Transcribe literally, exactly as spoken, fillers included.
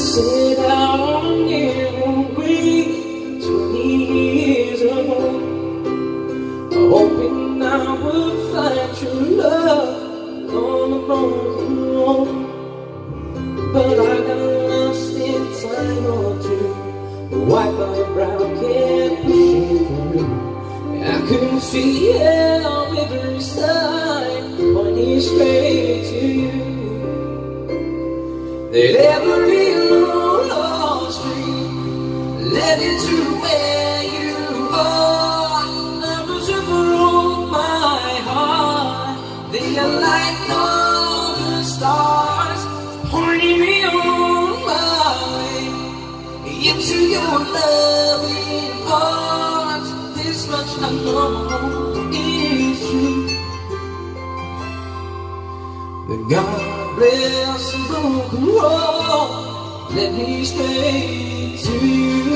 set out on your way twenty years ago, hoping I would find true love on a broken road. But I got lost in time or two, wipe my brow, can't push through. I couldn't see how every sign pointed straight to you. That every long street led into where you are. I was broke my heart. They are like all the stars, pointing me on my way into your loving arms. This much I know is true. That God bless the broken road led me straight to you.